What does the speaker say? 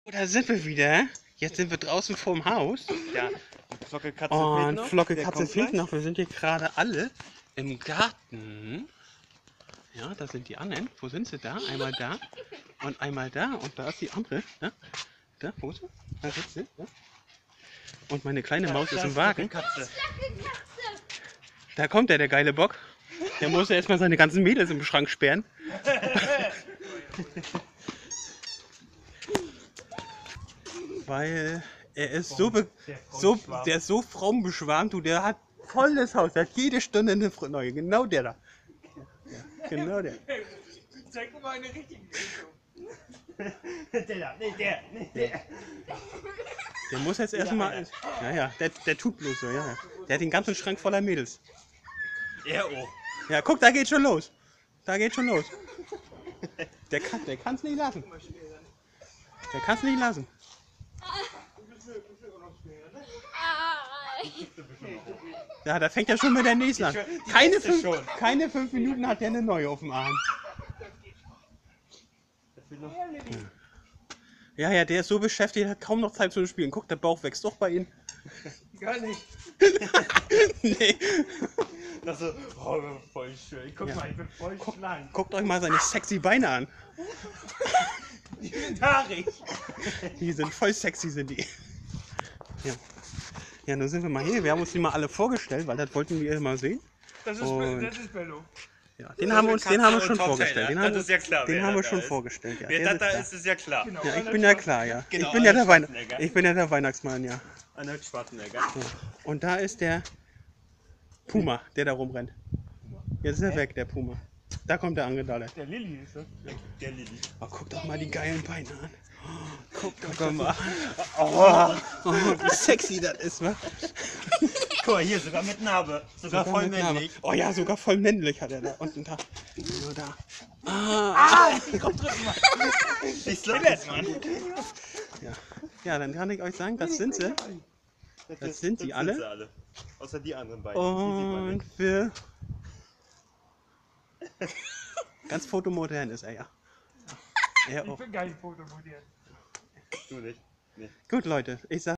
Oh, da sind wir wieder. Jetzt sind wir draußen vorm Haus. Ja, Flocke Katze fehlt Und noch. Flocke Der Katze kommt fehlt gleich. noch. Wir sind hier gerade alle im Garten. Ja, da sind die anderen. Wo sind sie da? Einmal da und einmal da. Und da ist die andere. Da, da, wo ist sie? Da sitzt sie. Da. Und meine kleine Maus ist im Wagen. Katze. Da kommt der geile Bock. Der muss ja erstmal seine ganzen Mädels im Schrank sperren. Weil er ist der ist so frauenbeschwärmt, du, der hat volles Haus, der hat jede Stunde eine neue. Genau der da. Ja, genau der. Zeig mal eine richtige Richtung. Der. Der muss jetzt erstmal. Ja, der tut bloß so, ja. Der hat den ganzen Schrank voller Mädels. Er auch. Ja, guck, da geht schon los. Da geht schon los. Der kann's nicht lassen. Der kann's nicht lassen. Ja, da fängt ja schon mit der nächsten an. Keine 5 Minuten hat der eine neue auf dem Arm. Ja, der ist so beschäftigt, hat kaum noch Zeit zu spielen. Guck, der Bauch wächst doch bei ihm. Gar nicht. Nee. Das so, oh, voll schön. Guck mal, ich bin voll schlank. Guckt euch mal seine sexy Beine an. Die sind haarig. Die sind voll sexy, sind die. Ja, nun sind wir mal hier. Wir haben uns die mal alle vorgestellt, weil das wollten wir mal sehen. Das ist Bello. Ja, den haben wir schon Tom vorgestellt. Taylor. Das ist ja klar, Den wer haben wir da schon ist. vorgestellt. Ja, Wer der das da sitzt ist, ist ja klar. Genau. Ja, ich bin ja klar, ja. Genau, Ich bin ja Schwarzenegger. ich bin ja der Weihnachtsmann, ja. Arnold Schwarzenegger. Und da ist der Puma, der da rumrennt. Jetzt ist er weg, der Puma. Da kommt der angedallert. Der Lilly ist das. Der Lilly. Oh, guck doch mal die geilen Beine an. Guck mal an. Oh. Oh, wie sexy das ist, wa? Guck mal, hier sogar mit Narbe. Sogar voll mit Narbe. männlich. Oh ja, sogar voll männlich hat er da unten da. Nur da. Ich slapp jetzt, Mann. Ja, dann kann ich euch sagen, das sind sie. Das sind die alle. sie alle. Außer die anderen beiden. Die sieht man Und nicht. wir... Ganz fotomodern ist er, ja. Er Ich auch. bin geil fotografiert. Du nicht. Nee. Gut, Leute, ich sag...